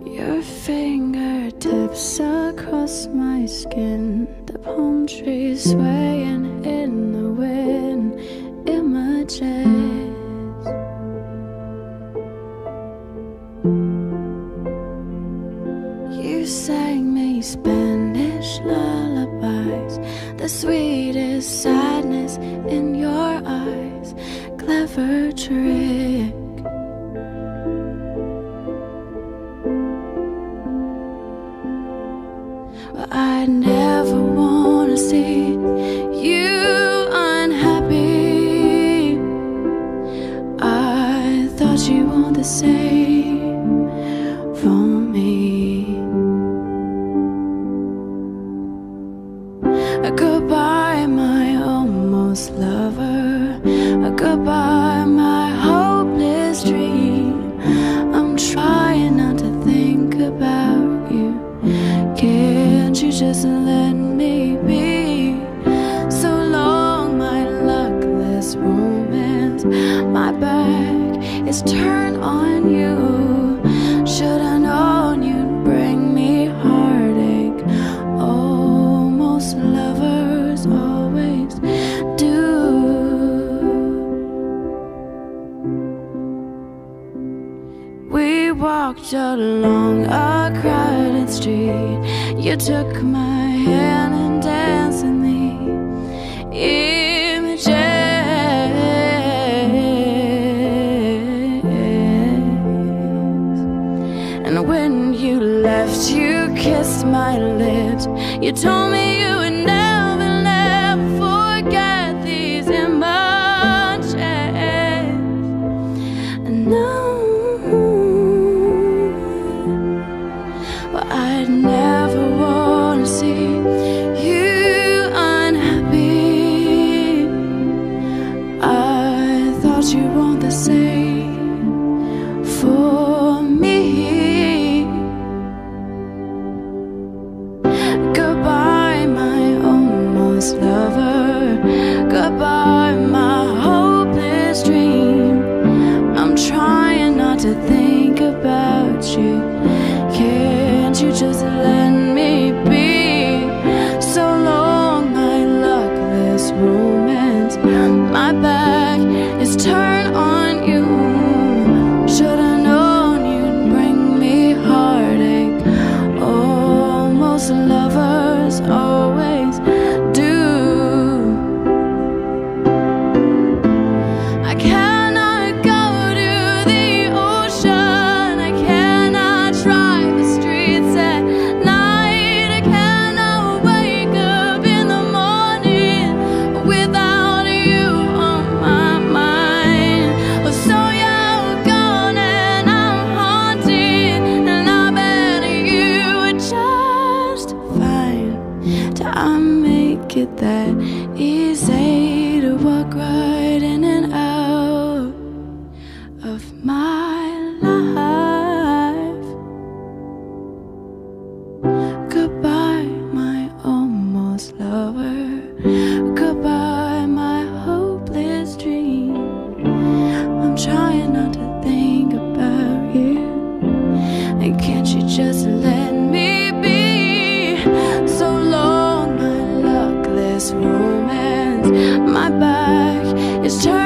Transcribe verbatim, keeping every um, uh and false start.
Your fingertips across my skin, the palm trees swaying in the wind. Images you sang me Spanish lullabies, the sweetest sadness in your eyes. Clever trick. But I'd never wanna see you unhappy. I thought you want the same for me. Goodbye, my almost lover. Goodbye, my hopeless dream. I'm trying not to think about you. Can't you just let me be? So long, my luckless romance. My back is turned on you. Should've known you'd bring me heartache. Almost lovers always do. We walked along a crowded street. You took my hand and danced in the images. And when you left, you kissed my lips. You told me you would never, never forget these images. And now but I'd never wanna see you unhappy. I thought you want the same for me. Goodbye, my almost lover. Goodbye, my hopeless dream. I'm trying not to think about you. Can't you just let me be? So long, my luckless romance. My back is turned on you. Should've known you'd bring me heartache. Almost lovers always do. I cannot go to the ocean. I cannot drive the streets at night. I cannot wake up in the morning without you on my mind. So you're gone and I'm haunted, and I bet you would just fine. Till I make it that easy to walk right in and out of my life. Goodbye, my almost lover. Goodbye, my hopeless dream. I'm trying not to think about you. And can't you just let me be? So long, my luckless romance. My back is turned